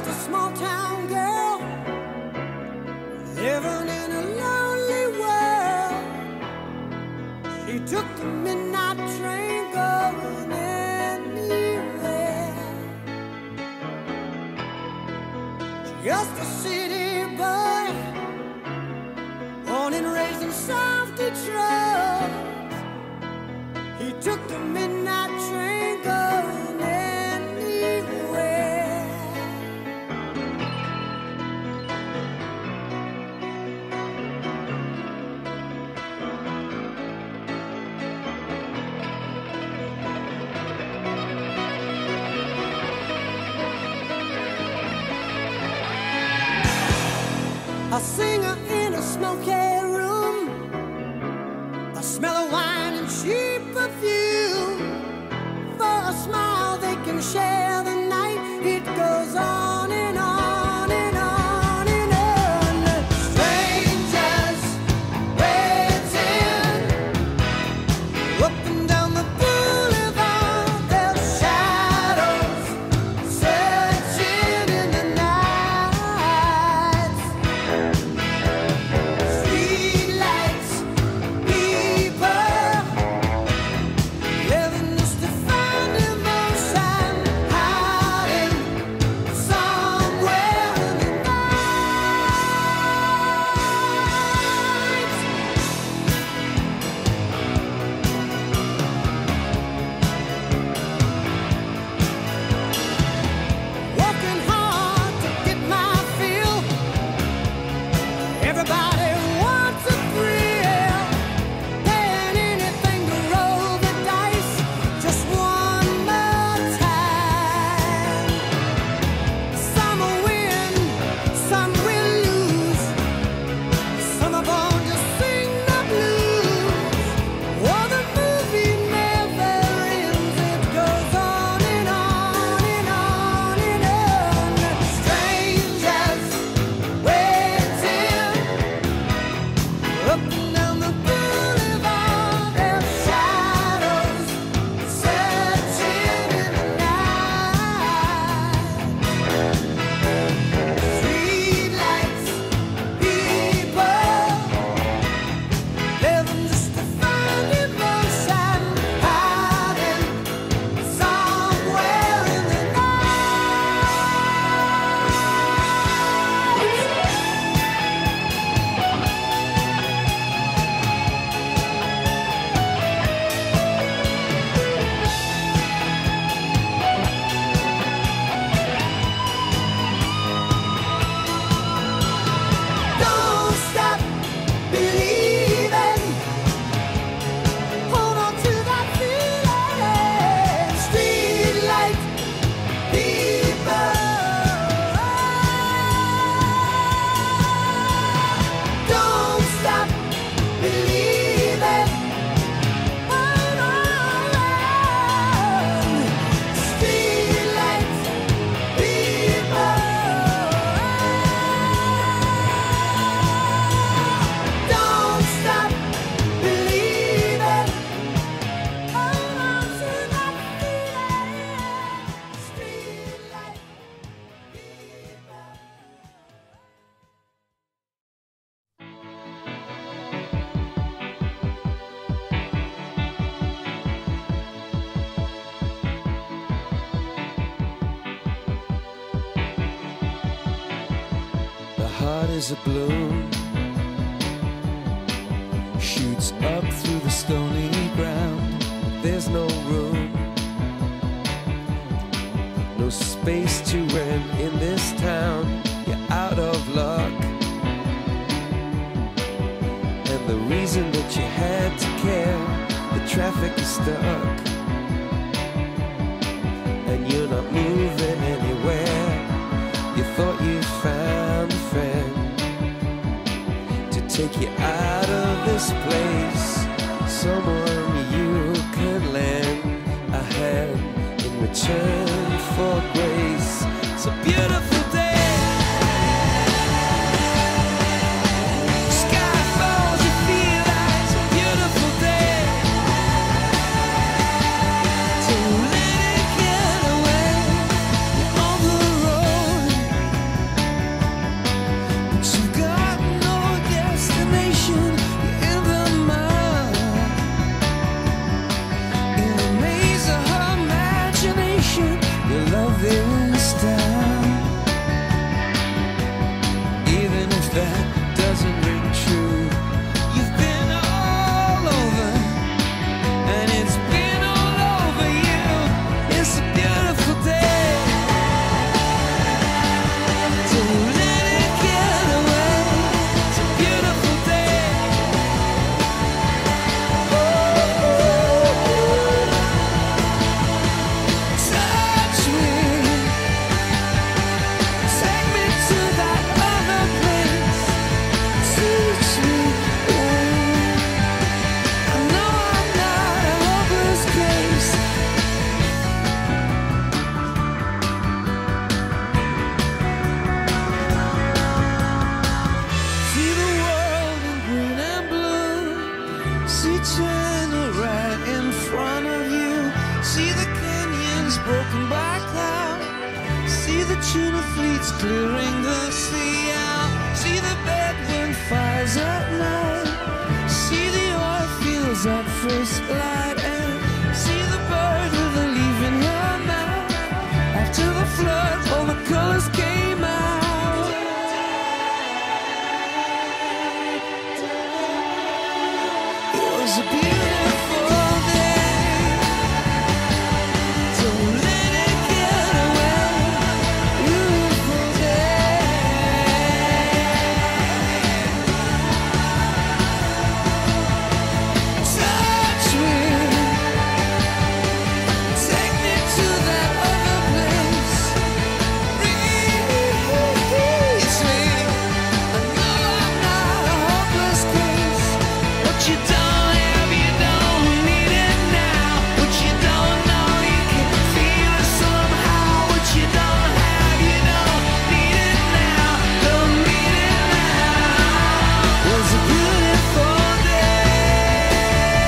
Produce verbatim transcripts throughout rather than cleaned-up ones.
a small town girl living in a lonely world. She took the midnight train going anywhere. Just a city boy, born and raised in South Detroit. He took the midnight train going anywhere. A singer in a smoky room, a smell of wine and cheap perfume. For a smile they can share the night. It goes on and on and on and on. Strangers waiting up and down the boulevard, their shadows searching in the night. Streetlights, people living just to find emotion, hiding somewhere in the night. Working hard to get my fill. Everybody wants a thrill, paying anything to roll the dice just one more time. Some will win, some will lose. Some are born to sing the blues. Oh, the movie never ends. It goes on and on and on and on. Strangers waiting up and down the boulevard, their shadows searching in the night. Streetlights, people living just to find emotion, hiding somewhere in the Don't stop believing. Hold on to that feeling. Streetlight people. Don't stop believing. Hold on. Streetlight people. Don't stop believing. Hold on to that feeling. Streetlight people. The heart is a balloon, shoots up through the stony ground. There's no room, no space to rent in this town. You're out of luck, and the reason that you had to care, the traffic is stuck, and you're not moving anywhere. You thought you found a friend to take you out of this place, someone you could lend a hand in return for grace. It's a beautiful day. Sky falls, you feel like it's a beautiful day. So let it get away on the road. is broken by cloud. See the tuna fleets clearing the sea out. See the bedroom fires at night. See the oil fields at first light. And see the bird with a leaf in her mouth. After the flood, all the colors came out. It was a beautiful day. Don't let it get away. Beautiful day. Touch me. Take me to that other place. Reach me. I know I'm not a hopeless case. What you don't have, you don't need it now. What you don't know, you can feel it somehow. What you don't have, you don't need it now. Don't need it now. It was a beautiful day.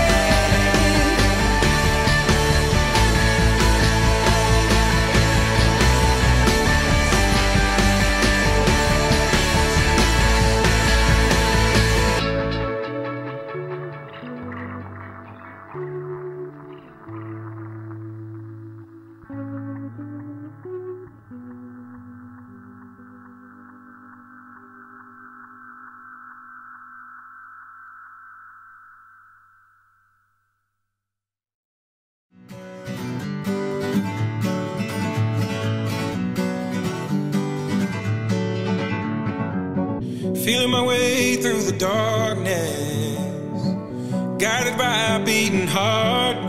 Feeling my way through the darkness, guided by a beating heart.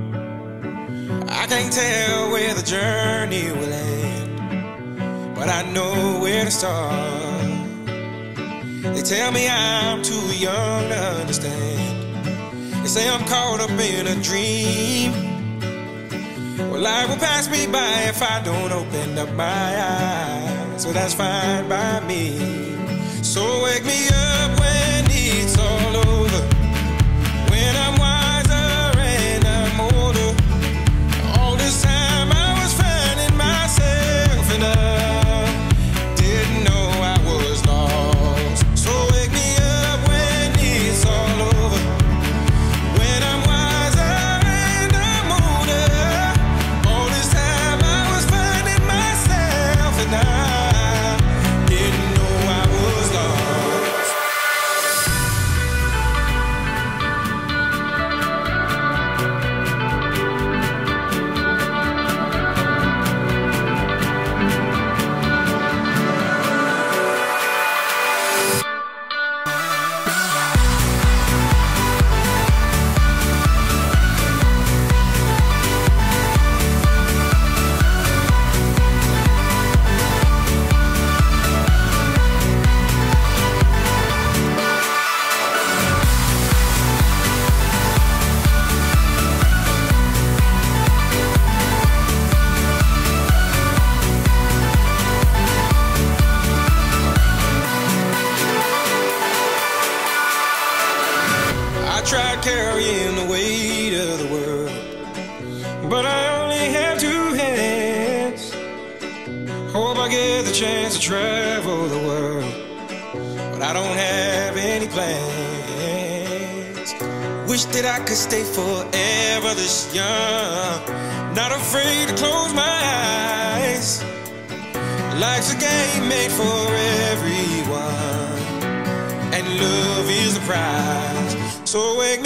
I can't tell where the journey will end, but I know where to start. They tell me I'm too young to understand. They say I'm caught up in a dream. Well, life will pass me by if I don't open up my eyes. So that's fine by me. So wake me up when it's all over, when I'm wiser and I'm older. All this time I was finding myself and I didn't know I was lost. So wake me up when it's all over, when I'm wiser and I'm older. All this time I was finding myself and I didn't know I was lost. I tried carrying the weight of the world, but I only have two hands. Hope I get the chance to travel the world, but I don't have any plans. Wish that I could stay forever this young, not afraid to close my eyes. Life's a game made for everyone, and love is the prize. So wake